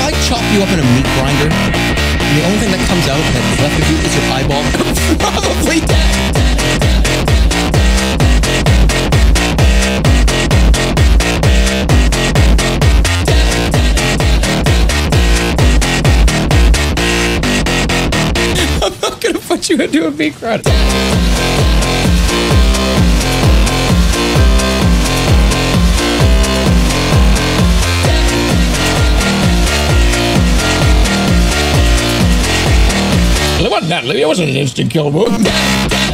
I chop you up in a meat grinder, and the only thing that comes out that's left of you is your eyeball, probably dead. I'm not gonna put you into a meat grinder. It wasn't that, Louis. It wasn't an instant kill move.